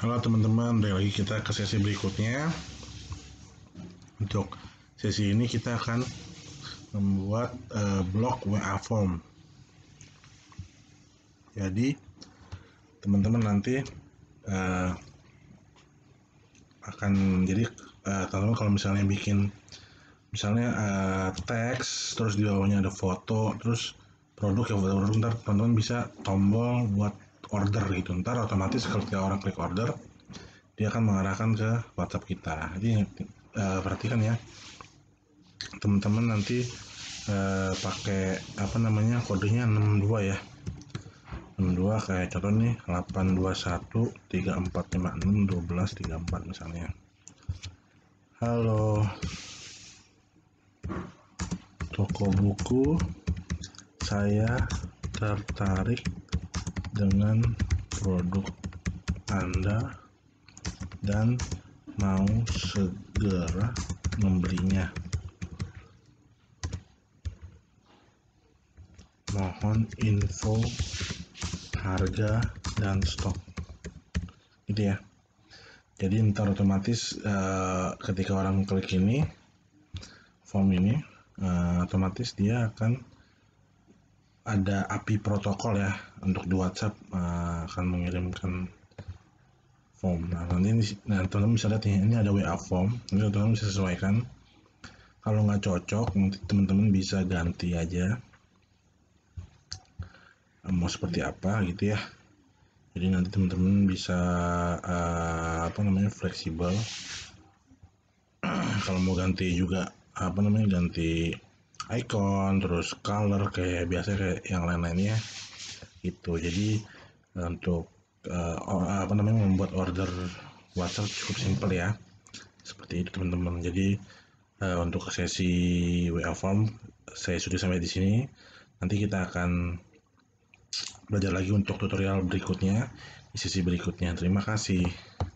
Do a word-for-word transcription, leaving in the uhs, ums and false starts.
Halo teman-teman, balik lagi kita ke sesi berikutnya. Untuk sesi ini kita akan membuat uh, blok W A form. Jadi teman-teman nanti uh, akan jadi uh, teman-teman kalau misalnya bikin misalnya uh, teks, terus di bawahnya ada foto, terus produk ya foto-produk, ntar teman-teman bisa tombol buat order gitu. Ntar otomatis ketika orang klik order, dia akan mengarahkan ke WhatsApp kita. Jadi uh, perhatikan ya, teman-teman nanti uh, pakai apa namanya kodenya enam dua ya, enam dua kayak contoh nih delapan dua satu tiga empat lima enam satu dua tiga empat misalnya. Halo toko buku, saya tertarik dengan produk Anda dan mau segera membelinya. Mohon info harga dan stok. Gitu ya. Jadi ntar otomatis uh, ketika orang klik ini form ini uh, otomatis dia akan ada A P I protokol ya untuk di WhatsApp uh, akan mengirimkan form. Nah nanti nah, teman-teman bisa lihat nih, ini ada W A form, ini teman-teman bisa sesuaikan. Kalau nggak cocok nanti teman-teman bisa ganti aja mau seperti apa gitu ya. Jadi nanti teman-teman bisa uh, apa namanya fleksibel. Kalau mau ganti juga apa namanya ganti icon, terus color kayak biasa kayak yang lain-lainnya gitu. Jadi untuk uh, apa namanya membuat order WhatsApp cukup simpel ya, seperti itu teman-teman. Jadi uh, untuk sesi W A form saya sudah sampai di sini. Nanti kita akan belajar lagi untuk tutorial berikutnya di sesi berikutnya. Terima kasih.